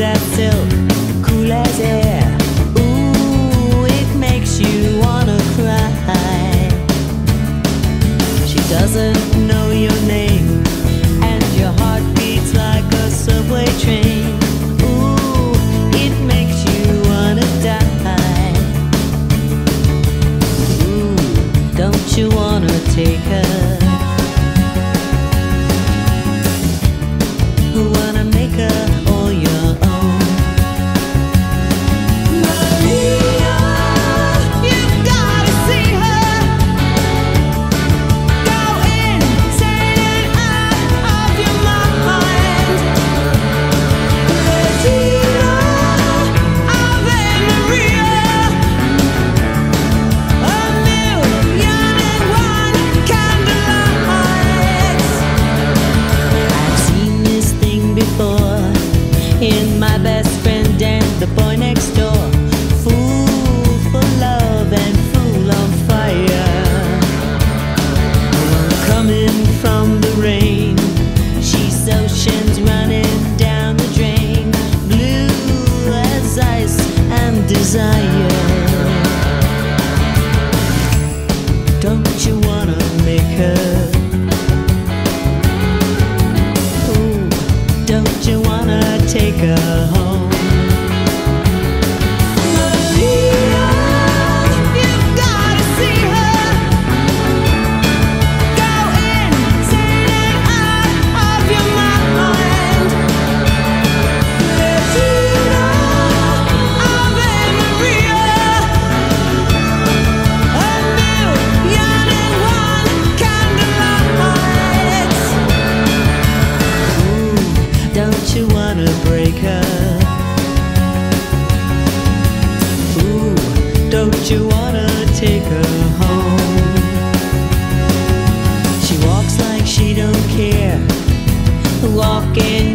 as silk, cool as air. Ooh, it makes you wanna cry. She doesn't know your name, and your heart beats like a subway train. Ooh, it makes you wanna die. Ooh, don't you wanna take her? Wanna make her all your own. Maria, you've gotta see her. Go insane and out of your mind. Regina, Ave Maria, a million and one candlelights. I've seen this thing before in My Best Friend and the Boy Next Door. Fool for love and fool on fire. Coming from the rain, she's oceans running down the drain. Blue as ice and desire. Don't you wanna make her? Don't you wanna take her home? Maria, you've gotta see her. Go insane and out of your mind. Regina, Ave Maria, a million and one candlelights. Don't you wanna break her? Ooh, don't you wanna take her home? She walks like she don't care, walking